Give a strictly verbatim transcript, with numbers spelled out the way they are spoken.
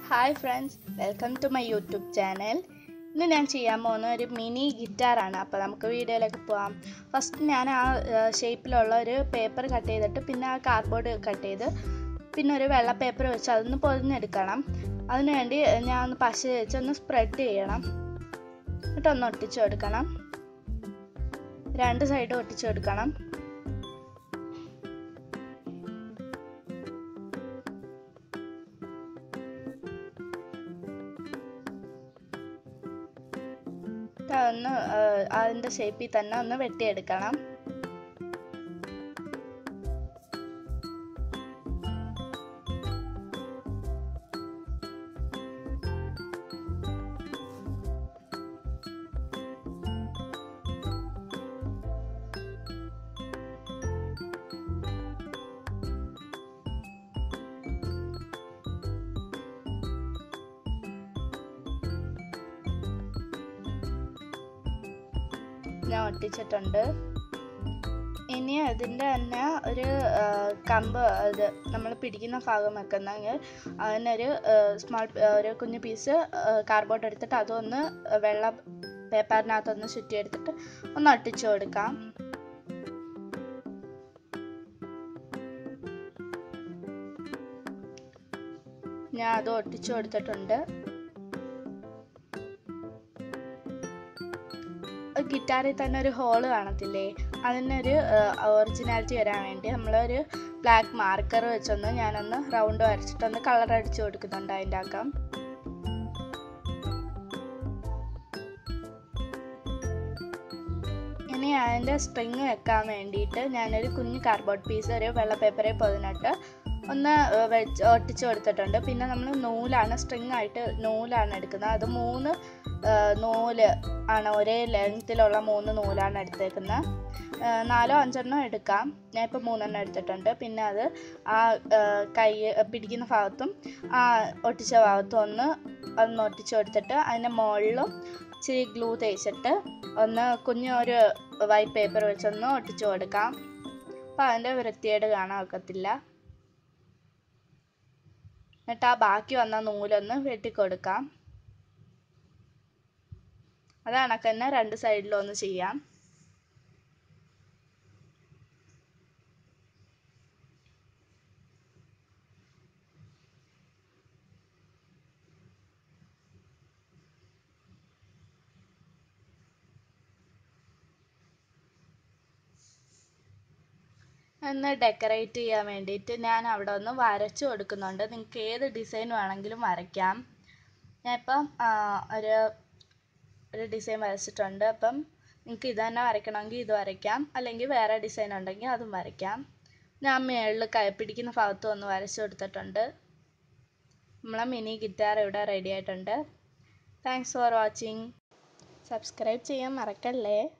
Hi friends, welcome to my YouTube channel. ഇന്ന് ഞാൻ ചെയ്യാൻ പോകുന്ന ഒരു മിനി ഗിറ്റാറാണ്. അപ്പോൾ നമുക്ക് വീഡിയോയിലേക്ക് പോകാം. ഫസ്റ്റ് ഞാൻ ആ ഷേപ്പിലുള്ള ഒരു പേപ്പർ കട്ട് ചെയ്തിട്ട് പിന്നെ ആ കാർഡ്ബോർഡ് കട്ട് ചെയ്ത് പിന്നെ ഒരു വെള്ള പേപ്പർ വെച്ച് അതൊന്ന് പൊതിഞ്ഞെടുക്കണം. അതിനുവേണ്ടി ഞാൻ ഒന്ന് പശ വെച്ച് ഒന്ന് സ്പ്രെഡ് ചെയ്യണം. എന്നിട്ടൊന്ന് ഒട്ടിച്ചു കൊടുക്കണം. രണ്ട് സൈഡും ഒട്ടിച്ചു കൊടുക്കണം. ഒന്ന് അതിൻ്റെ ഷേപ്പിൽ തന്നെ ഒന്ന് വെട്ടിയെടുക്കണം. ഞാൻ ഒട്ടിച്ചിട്ടുണ്ട്. ഇനി അതിൻ്റെ തന്നെ ഒരു കമ്പ് അത് നമ്മൾ പിടിക്കുന്ന ഭാഗം വെക്കുന്നെങ്കിൽ അതിനൊരു സ്മോൾ ഒരു കുഞ്ഞു പീസ് കാർഡ്ബോർഡ് എടുത്തിട്ട് അതൊന്ന് വെള്ള പേപ്പറിനകത്തൊന്ന് ചുറ്റിയെടുത്തിട്ട് ഒന്ന് ഒട്ടിച്ചു കൊടുക്കാം. ഞാൻ അത് ഒട്ടിച്ചു കൊടുത്തിട്ടുണ്ട്. ഗിറ്റാറിൽ തന്നെ ഒരു ഹോള് കാണത്തില്ലേ, അതിനൊരു ഒറിജിനാലിറ്റി വരാൻ വേണ്ടി നമ്മളൊരു ബ്ലാക്ക് മാർക്കർ വെച്ചൊന്ന് ഞാനൊന്ന് റൗണ്ട് വരച്ചിട്ടൊന്ന് കളർ അടിച്ചു കൊടുക്കുന്നുണ്ട് അതിൻ്റെ അകം. ഇനി അതിൻ്റെ സ്ട്രിങ് വെക്കാൻ വേണ്ടിയിട്ട് ഞാനൊരു കുഞ്ഞ് കാർഡ്ബോർഡ് പീസ് ഒരു വെള്ള പേപ്പറിൽ പൊതിഞ്ഞിട്ട് ഒന്ന് വെച്ച് ഒട്ടിച്ചു കൊടുത്തിട്ടുണ്ട്. പിന്നെ നമ്മൾ നൂലാണ് സ്ട്രിങ് ആയിട്ട് നൂലാണ് എടുക്കുന്നത്. അത് മൂന്ന് നൂല് ആണ്, ഒരേ ലെങ്ത്തിലുള്ള മൂന്ന് നൂലാണ് എടുത്തേക്കുന്നത്. നാലോ അഞ്ചെണ്ണം എടുക്കാം. ഞാൻ ഇപ്പോൾ മൂന്നെണ്ണം എടുത്തിട്ടുണ്ട്. പിന്നെ അത് ആ കൈ പിടിക്കുന്ന ഭാഗത്തും ആ ഒട്ടിച്ച ഭാഗത്തും ഒന്ന് ഒന്ന് ഒട്ടിച്ചു കൊടുത്തിട്ട് അതിൻ്റെ മുകളിലും ഇച്ചിരി ഗ്ലൂ തേച്ചിട്ട് ഒന്ന് കുഞ്ഞൊരു വൈറ്റ് പേപ്പർ വെച്ചൊന്ന് ഒട്ടിച്ചു കൊടുക്കാം. അപ്പോൾ അതിൻ്റെ വൃത്തിയേട് കാണാൻ ഒക്കത്തില്ല. എന്നിട്ട് ആ ബാക്കി വന്ന നൂലൊന്ന് വെട്ടിക്കൊടുക്കാം. അത് കണക്ക് തന്നെ രണ്ട് സൈഡിലും ഒന്ന് ചെയ്യാം. ഒന്ന് ഡെക്കറേറ്റ് ചെയ്യാൻ വേണ്ടിയിട്ട് ഞാൻ അവിടെ ഒന്ന് വരച്ചു കൊടുക്കുന്നുണ്ട്. നിങ്ങൾക്ക് ഏത് ഡിസൈൻ വേണമെങ്കിലും വരയ്ക്കാം. ഞാൻ ഇപ്പം ഒരു ഒരു ഡിസൈൻ വരച്ചിട്ടുണ്ട്. അപ്പം നിങ്ങൾക്ക് ഇത് തന്നെ വരയ്ക്കണമെങ്കിൽ ഇത് വരയ്ക്കാം, അല്ലെങ്കിൽ വേറെ ഡിസൈൻ ഉണ്ടെങ്കിൽ അതും വരയ്ക്കാം. ഞാൻ മുകളിൽ കൈ പിടിക്കുന്ന ഭാഗത്തും ഒന്ന് വരച്ചു കൊടുത്തിട്ടുണ്ട്. നമ്മളെ മിനി ഗിറ്റാർ ഇവിടെ റെഡി ആയിട്ടുണ്ട്. Thanks for watching. സബ്സ്ക്രൈബ് ചെയ്യാൻ മറക്കല്ലേ.